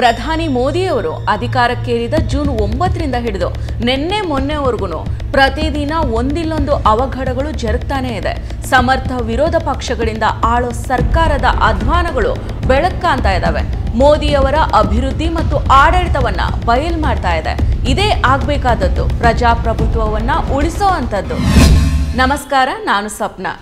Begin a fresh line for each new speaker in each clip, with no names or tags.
ಪ್ರಧಾನಿ ಮೋದಿಯವರು ಅಧಿಕಾರಕ್ಕೇರಿದ ಜೂನ್ 9ರಿಂದ ಹಿಡಿದು ನಿನ್ನೆ ಮೊನ್ನೆವರೆಗೂ ಪ್ರತಿದಿನ ಒಂದಿಲ್ಲೊಂದು ಅವಘಡಗಳು ಜರುಗ್ತಾನೆ ಇದೆ. ಸಮರ್ಥ ವಿರೋಧ ಪಕ್ಷಗಳಿಂದ ಆಳೋ ಸರ್ಕಾರದ ಅಧ್ವಾನಗಳು ಬೆಳಕಾಂತಾ ಇದ್ದಾವೆ. ಮೋದಿಯವರ ಅಭಿವೃದ್ಧಿ ಮತ್ತು ಆಡಳಿತವನ್ನ ಬಯಲು ಮಾಡ್ತಾ ಇದೆ. ಇದೇ ಆಗಬೇಕಾದದ್ದು ಪ್ರಜಾಪ್ರಭುತ್ವವನ್ನ ಉಳಿಸೋ ಅಂತದ್ದು. ನಮಸ್ಕಾರ, ನಾನು ಸಪ್ನಾ.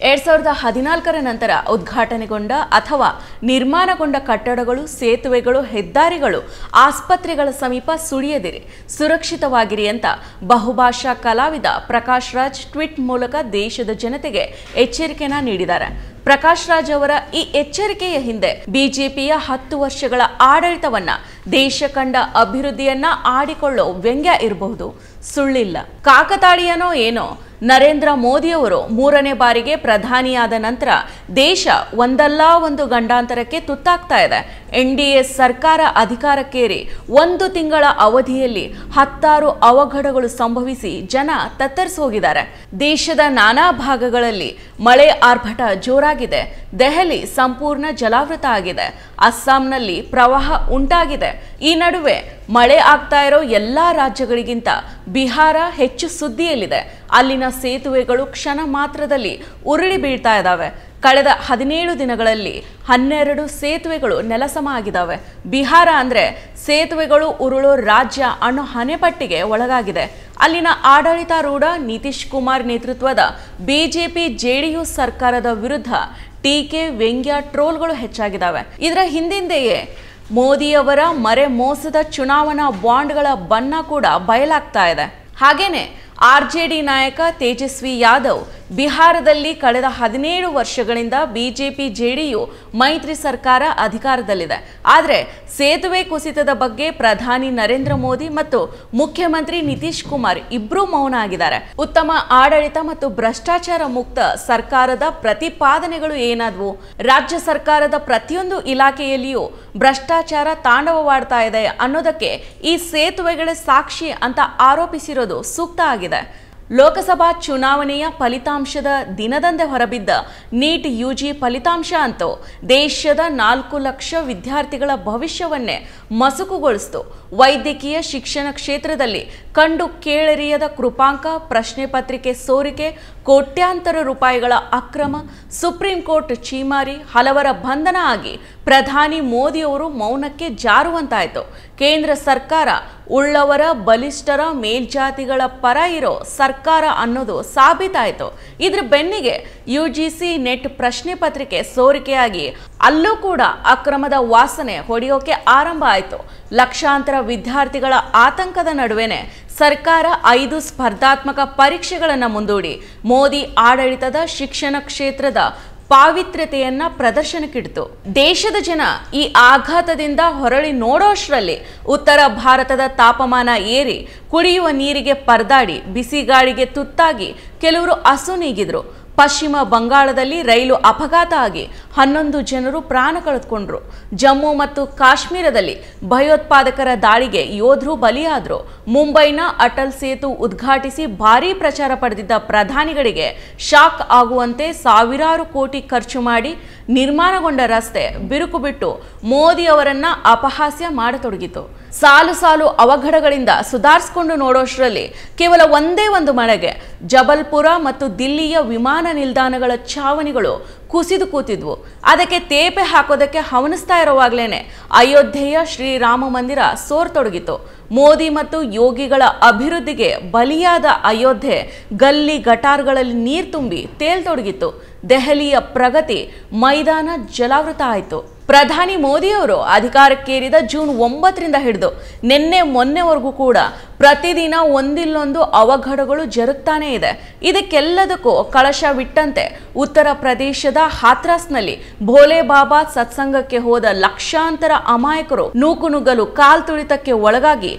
2014ರ ನಂತರ ಉದ್ಘಾಟನೆಗೊಂಡ ಅಥವಾ ನಿರ್ಮಾಣಗೊಂಡ ಕಟ್ಟಡಗಳು, ಸೇತುವೆಗಳು, ಹೆದ್ದಾರಿಗಳು, ಆಸ್ಪತ್ರೆಗಳ ಸಮೀಪ ಸುಳಿಯದಿರಿ, ಸುರಕ್ಷಿತವಾಗಿರಿ ಅಂತ ಬಹುಭಾಷಾ ಕಲಾವಿದ ಪ್ರಕಾಶ್ ರಾಜ್ ಟ್ವೀಟ್ ಮೂಲಕ ದೇಶದ ಜನತೆಗೆ ಎಚ್ಚರಿಕೆನ ನೀಡಿದ್ದಾರೆ. ಪ್ರಕಾಶ್ ರಾಜ್ ಅವರ ಈ ಎಚ್ಚರಿಕೆಯ ಹಿಂದೆ ಬಿಜೆಪಿಯ 10 ವರ್ಷಗಳ ಆಡಳಿತವನ್ನ, ದೇಶ ಕಂಡ ಅಭಿವೃದ್ಧಿಯನ್ನ ಆಡಿಕೊಳ್ಳೋ ವ್ಯಂಗ್ಯ ಇರಬಹುದು. ಸುಳ್ಳಿಲ್ಲ. ಕಾಕತಾಳೀಯನೋ ಏನೋ, ನರೇಂದ್ರ ಮೋದಿಯವರು 3ನೇ ಬಾರಿಗೆ ಪ್ರಧಾನಿಯಾದ ನಂತರ ದೇಶ ಒಂದಲ್ಲ ಒಂದು ಗಂಡಾಂತರಕ್ಕೆ ತುತ್ತಾಗ್ತಾ ಇದೆ. NDA ಸರ್ಕಾರ ಅಧಿಕಾರಕ್ಕೇರಿ 1 ತಿಂಗಳ ಅವಧಿಯಲ್ಲಿ 10 ಅವಘಡಗಳು ಸಂಭವಿಸಿ ಜನ ತತ್ತರಿಸೋಗಿದ್ದಾರೆ. ದೇಶದ ನಾನಾ ಭಾಗಗಳಲ್ಲಿ ಮಳೆ ಆರ್ಭಟ ಜೋರಾಗಿದೆ. ದೆಹಲಿ ಸಂಪೂರ್ಣ ಜಲಾವೃತ ಆಗಿದೆ. ಅಸ್ಸಾಂನಲ್ಲಿ ಪ್ರವಾಹ ಉಂಟಾಗಿದೆ. ಈ ನಡುವೆ ಮಳೆ ಆಗ್ತಾ ಇರೋ ಎಲ್ಲಾ ರಾಜ್ಯಗಳಿಗಿಂತ ಬಿಹಾರ ಹೆಚ್ಚು ಸುದ್ದಿಯಲ್ಲಿದೆ. ಅಲ್ಲಿನ ಸೇತುವೆಗಳು ಕ್ಷಣ ಮಾತ್ರದಲ್ಲಿ ಉರುಳಿ ಬೀಳ್ತಾ ಇದ್ದಾವೆ. ಕಳೆದ 17 ದಿನಗಳಲ್ಲಿ 12 ಸೇತುವೆಗಳು ನೆಲಸಮ ಆಗಿದ್ದಾವೆ. ಬಿಹಾರ ಅಂದ್ರೆ ಸೇತುವೆಗಳು ಉರುಳೋ ರಾಜ್ಯ ಅನ್ನೋ ಹಣೆಪಟ್ಟಿಗೆ ಒಳಗಾಗಿದೆ. ಅಲ್ಲಿನ ಆಡಳಿತಾರೂಢ ನಿತೀಶ್ ಕುಮಾರ್ ನೇತೃತ್ವದ ಬಿಜೆಪಿ JDU ಸರ್ಕಾರದ ವಿರುದ್ಧ ಟೀಕೆ, ವ್ಯಂಗ್ಯ, ಟ್ರೋಲ್ಗಳು ಹೆಚ್ಚಾಗಿದ್ದಾವೆ. ಇದರ ಹಿಂದಿಂದೆಯೇ ಮೋದಿಯವರ ಮರೆ ಮೋಸದ ಚುನಾವಣಾ ಬಾಂಡ್ಗಳ ಬಣ್ಣ ಕೂಡ ಬಯಲಾಗ್ತಾ ಇದೆ. ಹಾಗೇನೆ RJD ನಾಯಕ ತೇಜಸ್ವಿ ಯಾದವ್ ಬಿಹಾರದಲ್ಲಿ ಕಳೆದ 17 ವರ್ಷಗಳಿಂದ ಬಿಜೆಪಿ JDU ಮೈತ್ರಿ ಸರ್ಕಾರ ಅಧಿಕಾರದಲ್ಲಿದೆ. ಆದರೆ ಸೇತುವೆ ಕುಸಿತದ ಬಗ್ಗೆ ಪ್ರಧಾನಿ ನರೇಂದ್ರ ಮೋದಿ ಮತ್ತು ಮುಖ್ಯಮಂತ್ರಿ ನಿತೀಶ್ ಕುಮಾರ್ ಇಬ್ಬರೂ ಮೌನ ಆಗಿದ್ದಾರೆ. ಉತ್ತಮ ಆಡಳಿತ ಮತ್ತು ಭ್ರಷ್ಟಾಚಾರ ಮುಕ್ತ ಸರ್ಕಾರದ ಪ್ರತಿಪಾದನೆಗಳು ಏನಾದವು? ರಾಜ್ಯ ಸರ್ಕಾರದ ಪ್ರತಿಯೊಂದು ಇಲಾಖೆಯಲ್ಲಿಯೂ ಭ್ರಷ್ಟಾಚಾರ ತಾಂಡವವಾಡ್ತಾ ಇದೆ ಅನ್ನೋದಕ್ಕೆ ಈ ಸೇತುವೆಗಳ ಸಾಕ್ಷಿ ಅಂತ ಆರೋಪಿಸಿರೋದು ಸೂಕ್ತ ಆಗಿದೆ. ಲೋಕಸಭಾ ಚುನಾವಣೆಯ ಫಲಿತಾಂಶದ ದಿನದಂದೇ ಹೊರಬಿದ್ದ ನೀಟ್ UG ಫಲಿತಾಂಶ ಅಂತೂ ದೇಶದ 4 ಲಕ್ಷ ವಿದ್ಯಾರ್ಥಿಗಳ ಭವಿಷ್ಯವನ್ನೇ ಮಸುಕುಗೊಳಿಸಿತು. ವೈದ್ಯಕೀಯ ಶಿಕ್ಷಣ ಕ್ಷೇತ್ರದಲ್ಲಿ ಕಂಡು ಕೇಳರಿಯದ ಕೃಪಾಂಕ, ಪ್ರಶ್ನೆ ಪತ್ರಿಕೆ ಸೋರಿಕೆ, ಕೋಟ್ಯಾಂತರ ರೂಪಾಯಿಗಳ ಅಕ್ರಮ, ಸುಪ್ರೀಂ ಕೋರ್ಟ್ ಛೀಮಾರಿ, ಹಲವರ ಬಂಧನ ಆಗಿ ಪ್ರಧಾನಿ ಮೋದಿಯವರು ಮೌನಕ್ಕೆ ಜಾರುವಂತಾಯಿತು. ಕೇಂದ್ರ ಸರ್ಕಾರ ಉಳ್ಳವರ, ಬಲಿಷ್ಠರ, ಮೇಲ್ಜಾತಿಗಳ ಪರ ಇರೋ ಸರ್ಕಾರ ಅನ್ನೋದು ಸಾಬೀತಾಯಿತು. ಇದ್ರ ಬೆನ್ನಿಗೆ UGC ನೆಟ್ ಪ್ರಶ್ನೆ ಪತ್ರಿಕೆ ಸೋರಿಕೆಯಾಗಿ ಅಲ್ಲೂ ಕೂಡ ಅಕ್ರಮದ ವಾಸನೆ ಹೊಡೆಯೋಕೆ ಆರಂಭ ಆಯಿತು. ಲಕ್ಷಾಂತರ ವಿದ್ಯಾರ್ಥಿಗಳ ಆತಂಕದ ನಡುವೆನೆ ಸರ್ಕಾರ 5 ಸ್ಪರ್ಧಾತ್ಮಕ ಪರೀಕ್ಷೆಗಳನ್ನು ಮುಂದೂಡಿ ಮೋದಿ ಆಡಳಿತದ ಶಿಕ್ಷಣ ಕ್ಷೇತ್ರದ ಪಾವಿತ್ರ್ಯತೆಯನ್ನ ಪ್ರದರ್ಶನಕ್ಕಿಡ್ತು. ದೇಶದ ಜನ ಈ ಆಘಾತದಿಂದ ಹೊರಳಿ ನೋಡೋಷ್ಟರಲ್ಲಿ ಉತ್ತರ ಭಾರತದ ತಾಪಮಾನ ಏರಿ, ಕುಡಿಯುವ ನೀರಿಗೆ ಪರದಾಡಿ, ಬಿಸಿಗಾಳಿಗೆ ತುತ್ತಾಗಿ ಕೆಲವರು ಅಸುನೀಗಿದ್ರು. ಪಶ್ಚಿಮ ಬಂಗಾಳದಲ್ಲಿ ರೈಲು ಅಪಘಾತ ಆಗಿ 11 ಜನರು ಪ್ರಾಣ ಕಳೆದುಕೊಂಡ್ರು. ಜಮ್ಮು ಮತ್ತು ಕಾಶ್ಮೀರದಲ್ಲಿ ಭಯೋತ್ಪಾದಕರ ದಾಳಿಗೆ ಯೋಧರು ಬಲಿಯಾದರು. ಮುಂಬೈನ ಅಟಲ್ ಸೇತು ಉದ್ಘಾಟಿಸಿ ಭಾರೀ ಪ್ರಚಾರ ಪಡೆದಿದ್ದ ಪ್ರಧಾನಿಗಳಿಗೆ ಶಾಕ್ ಆಗುವಂತೆ ಸಾವಿರಾರು ಕೋಟಿ ಖರ್ಚು ಮಾಡಿ ನಿರ್ಮಾಣಗೊಂಡ ರಸ್ತೆ ಬಿರುಕು ಬಿಟ್ಟು ಮೋದಿ ಅವರನ್ನ ಅಪಹಾಸ್ಯ ಮಾಡತೊಡಗಿತು. ಸಾಲು ಸಾಲು ಅವಘಡಗಳಿಂದ ಸುಧಾರಿಸಿಕೊಂಡು ನೋಡೋಷ್ಟರಲ್ಲಿ ಕೇವಲ ಒಂದೇ ಒಂದು ಮಳೆಗೆ ಜಬಲ್ಪುರ ಮತ್ತು ದಿಲ್ಲಿಯ ವಿಮಾನ ನಿಲ್ದಾಣಗಳ ಛಾವಣಿಗಳು ಕುಸಿದು ಕೂತಿದ್ವು. ಅದಕ್ಕೆ ತೇಪೆ ಹಾಕೋದಕ್ಕೆ ಹವಣಿಸ್ತಾ ಇರುವಾಗಲೇನೆ ಅಯೋಧ್ಯೆಯ ಶ್ರೀರಾಮ ಮಂದಿರ ಸೋರ್ತೊಡಗಿತು. ಮೋದಿ ಮತ್ತು ಯೋಗಿಗಳ ಅಭಿವೃದ್ಧಿಗೆ ಬಲಿಯಾದ ಅಯೋಧ್ಯೆ ಗಲ್ಲಿ ಗಟಾರ್ಗಳಲ್ಲಿ ನೀರು ತುಂಬಿ ತೇಲ್ತೊಡಗಿತ್ತು. ದೆಹಲಿಯ ಪ್ರಗತಿ ಮೈದಾನ ಜಲಾವೃತ ಆಯಿತು. ಪ್ರಧಾನಿ ಮೋದಿಯವರು ಅಧಿಕಾರಕ್ಕೇರಿದ ಜೂನ್ 9ರಿಂದ ಹಿಡಿದು ನಿನ್ನೆ ಮೊನ್ನೆವರೆಗೂ ಕೂಡ ಪ್ರತಿದಿನ ಒಂದಿಲ್ಲೊಂದು ಅವಘಡಗಳು ಜರುಗ್ತಾನೆ ಇದೆ. ಇದಕ್ಕೆಲ್ಲದಕ್ಕೂ ಕಳಶವಿಟ್ಟಂತೆ ಉತ್ತರ ಪ್ರದೇಶದ ಹಾಥ್ರಾಸ್ನಲ್ಲಿ ಭೋಲೆ ಬಾಬಾ ಸತ್ಸಂಗಕ್ಕೆ ಹೋದ ಲಕ್ಷಾಂತರ ಅಮಾಯಕರು ನೂಕುನುಗ್ಗಲು ಕಾಲ್ತುಳಿತಕ್ಕೆ ಒಳಗಾಗಿ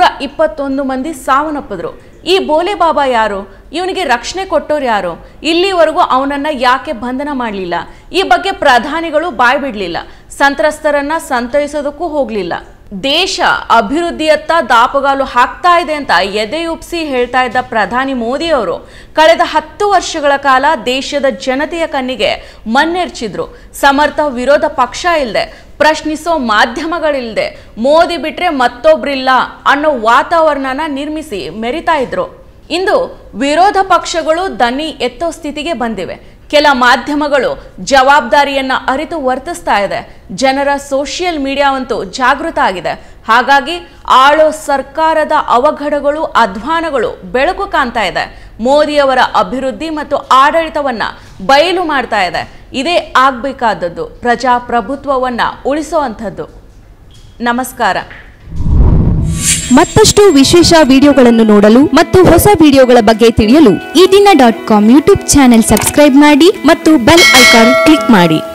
121 ಮಂದಿ ಸಾವನ್ನಪ್ಪಿದ್ರು. ಈ ಭೋಲೆ ಬಾಬಾ ಯಾರು? ಇವನಿಗೆ ರಕ್ಷಣೆ ಕೊಟ್ಟೋರು ಯಾರು? ಇಲ್ಲಿವರೆಗೂ ಅವನನ್ನ ಯಾಕೆ ಬಂಧನ ಮಾಡಲಿಲ್ಲ? ಈ ಬಗ್ಗೆ ಪ್ರಧಾನಿಗಳು ಬಾಯ್ ಬಿಡಲಿಲ್ಲ. ಸಂತ್ರಸ್ತರನ್ನ ಸಂತೈಸೋದಕ್ಕೂ ಹೋಗಲಿಲ್ಲ. ದೇಶ ಅಭಿವೃದ್ಧಿಯತ್ತ ದಾಪುಗಾಲು ಹಾಕ್ತಾ ಇದೆ ಅಂತ ಎದೆಯುಪ್ಸಿ ಹೇಳ್ತಾ ಇದ್ದ ಪ್ರಧಾನಿ ಮೋದಿಯವರು ಕಳೆದ 10 ವರ್ಷಗಳ ಕಾಲ ದೇಶದ ಜನತೆಯ ಕಣ್ಣಿಗೆ ಮಣ್ಣೆರ್ಚಿದ್ರು. ಸಮರ್ಥ ವಿರೋಧ ಪಕ್ಷ ಇಲ್ಲದೆ ಪ್ರಶ್ನಿಸೋ ಮಾಧ್ಯಮಗಳಿಲ್ಲದೆ ಮೋದಿ ಬಿಟ್ರೆ ಮತ್ತೊಬ್ರಿಲ್ಲ ಅನ್ನೋ ವಾತಾವರಣನ ನಿರ್ಮಿಸಿ ಮೆರಿತಾ ಇದ್ರು. ಇಂದು ವಿರೋಧ ಪಕ್ಷಗಳು ದನಿ ಎತ್ತೋ ಸ್ಥಿತಿಗೆ ಬಂದಿವೆ. ಕೆಲ ಮಾಧ್ಯಮಗಳು ಜವಾಬ್ದಾರಿಯನ್ನ ಅರಿತು ವರ್ತಿಸ್ತಾ ಇದೆ. ಜನರ ಸೋಷಿಯಲ್ ಮೀಡಿಯಾವಂತೂ ಜಾಗೃತ ಆಗಿದೆ. ಹಾಗಾಗಿ ಆಳೋ ಸರ್ಕಾರದ ಅವಘಡಗಳು, ಅಧ್ವಾನಗಳು ಬೆಳಕು ಕಾಣ್ತಾ ಇದೆ. ಮೋದಿಯವರ ಅಭಿವೃದ್ಧಿ ಮತ್ತು ಆಡಳಿತವನ್ನ ಬಯಲು ಮಾಡ್ತಾ ಇದೆ. ಇದೇ ಆಗ್ಬೇಕಾದದ್ದು, ಪ್ರಜಾಪ್ರಭುತ್ವವನ್ನ ಉಳಿಸುವಂಥದ್ದು. ನಮಸ್ಕಾರ.
ಮತ್ತಷ್ಟು ವಿಶೇಷ ವಿಡಿಯೋಗಳನ್ನು ನೋಡಲು ಮತ್ತು ಹೊಸ ವಿಡಿಯೋಗಳ ಬಗ್ಗೆ ತಿಳಿಯಲು ಈ ದಿನ .com ಯೂಟ್ಯೂಬ್ ಚಾನೆಲ್ ಸಬ್ಸ್ಕ್ರೈಬ್ ಮಾಡಿ ಮತ್ತು ಬೆಲ್ ಐಕಾನ್ ಕ್ಲಿಕ್ ಮಾಡಿ.